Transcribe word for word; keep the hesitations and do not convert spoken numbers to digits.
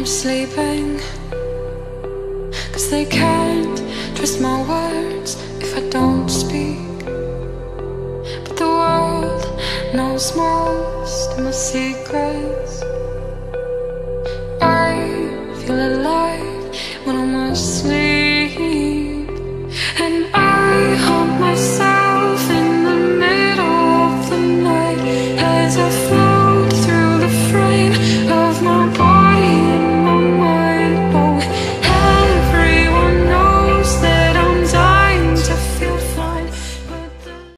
sleeping, 'cause they can't trust my words if I don't speak. But the world knows most of my secrets.